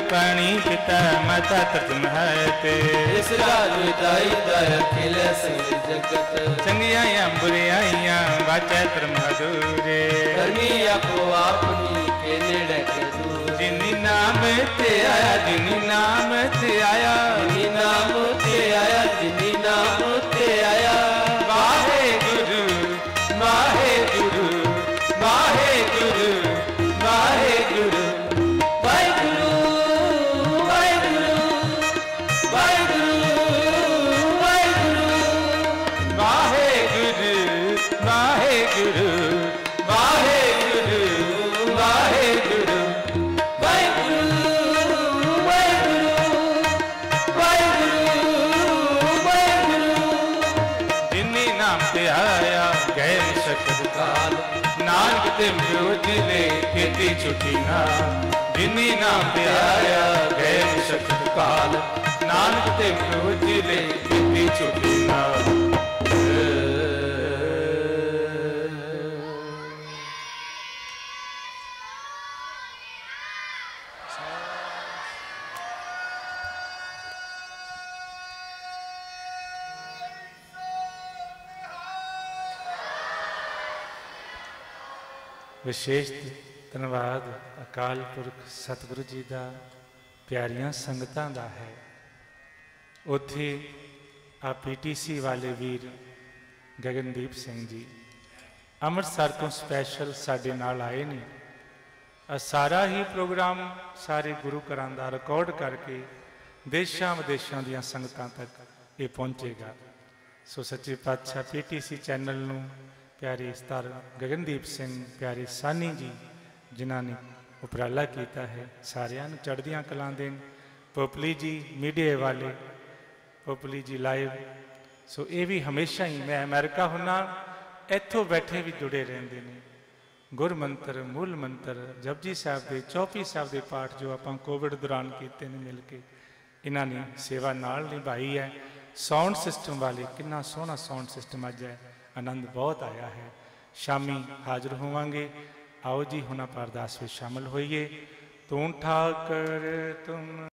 पानी पिता माता तृतमहाते इस राज दाई दाय खिले संग जगत चंगियां बुरियां वाचा धर्मदूरे करनी आपो आपनी के नेड़े के दूर जिनी नाम ते आया जिनी नाम ते आया जिनी नाम ते आया जिनी नाम ते आया वाहे गुरु वाहे गुरु वाहे गुरु वाहे गुरु जिले खेती छुट्टी ना जिनी नाम पे आया गैर शक्त काल नानक ते जिले खेती छुट्टी ना विशेष धन्यवाद अकाल पुरख सतगुरु जी का प्यारियां संगतां दा है। उत्थे आ PTC वाले वीर गगनदीप सिंह जी अमृतसर तो स्पैशल साडे नाल आए ने। सारा ही प्रोग्राम सारे गुरु घरां दा रिकॉर्ड करके देशां विदेशां दीयां संगतां तक ये पहुँचेगा। सो सच्चे पातशाह PTC चैनल नूं प्यारे स्टार गगनदीप सिंह प्यारे सानी जी जिन्होंने उपराला किया है सारियां नूं चढ़दियां कलां देन। पोपली जी मीडिया वाले पोपली जी लाइव सो ये भी हमेशा ही मैं अमेरिका हुन्ना इत्थों बैठे भी जुड़े रहंदे ने। गुर मंत्र मूल मंत्र जपजी साहब के चौपी साहब के पाठ जो आप कोविड दौरान किए ने मिल के इन्होंने सेवा नाल निभाई है। साउंड सिस्टम वाले कितना सोहना साउंड सिस्टम अज है आनंद बहुत आया है। शामी हाजिर होवांगे आओ जी हुण अरदास में शामिल होइए। तू ठाकर तुम